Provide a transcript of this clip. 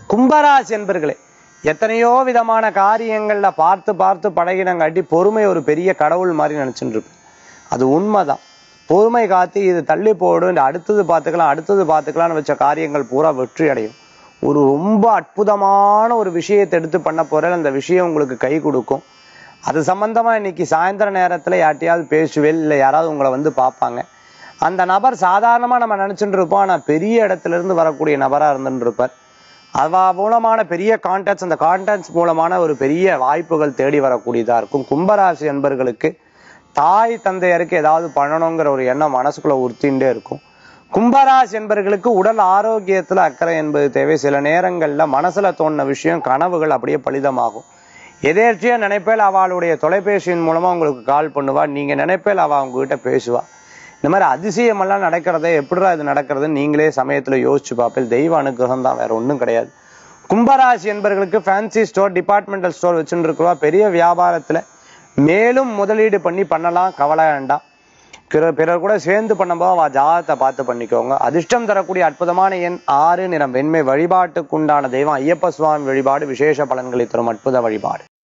கும்பராசி என்பர்களே, எத்தனையோ விதமான காரியங்கள்ல பார்த்து பார்த்து பழகினங்காட்டி பொறுமை ஒரு பெரிய கடவுள் மாதிரி நினைச்சுட்டு இருப்பேன். அது உண்மைதான். பொறுமை காத்து இது தள்ளி போடும், அடுத்தது பார்த்துக்கலாம்னு வச்ச காரியங்கள் பூரா வெற்றி அடையும். ஒரு ரொம்ப அற்புதமான ஒரு விஷயத்தை எடுத்து பண்ண போற அந்த விஷயம் உங்களுக்கு கை கொடுக்கும். அது சம்பந்தமா இன்னைக்கு சாயந்தர நேரத்துல யார்ட்டையாவது பேசுவேல், இல்லை யாராவது உங்களை வந்து பார்ப்பாங்க. அந்த நபர் சாதாரணமா நம்ம நினைச்சுட்டு இருப்போம், ஆனா பெரிய இடத்துல இருந்து வரக்கூடிய நபரா இருந்துட்டு இருப்பார். அவ மூலமான பெரிய கான்டாக்ட்ஸ், அந்த கான்டாக்ட்ஸ் மூலமான ஒரு பெரிய வாய்ப்புகள் தேடி வரக்கூடியதா இருக்கும். கும்பராசி என்பர்களுக்கு தாய் தந்தையருக்கு ஏதாவது பண்ணணுங்கிற ஒரு எண்ணம் மனசுக்குள்ள உறுத்திண்டே இருக்கும். கும்பராசி என்பர்களுக்கு உடல் ஆரோக்கியத்துல அக்கறை என்பது தேவை. சில நேரங்கள்ல மனசுல தோணுன விஷயம் கனவுகள் அப்படியே பலிதமாகும். எதேர்ச்சியா நினைப்பேல் அவளுடைய தொலைபேசியின் மூலமா உங்களுக்கு கால் பண்ணுவா, நீங்க நினைப்பேல் அவ உங்ககிட்ட பேசுவா. இந்த மாதிரி அதிசயமெல்லாம் நடக்கிறதே, எப்படிடா இது நடக்கிறதுன்னு நீங்களே சமயத்துல யோசிச்சு பார்ப்பேன். தெய்வ அனுகிரகம் தான், வேற ஒன்றும் கிடையாது. கும்பராசி என்பர்களுக்கு ஃபேன்சி ஸ்டோர், டிபார்ட்மெண்டல் ஸ்டோர் வச்சுட்டு இருக்கிறவா பெரிய வியாபாரத்துல மேலும் முதலீடு பண்ணலாம், கவலை வேண்டாம். பிறர் கூட சேர்ந்து பண்ணும்போது அவ ஜாதகத்தை பார்த்து பண்ணிக்கோங்க. அதிர்ஷ்டம் தரக்கூடிய அற்புதமான எண் 6, நிறம் வெண்மை. வழிபாட்டுக்குண்டான தெய்வம் ஐயப்ப சுவாமி வழிபாடு விசேஷ பலன்களை தரும் அற்புத வழிபாடு.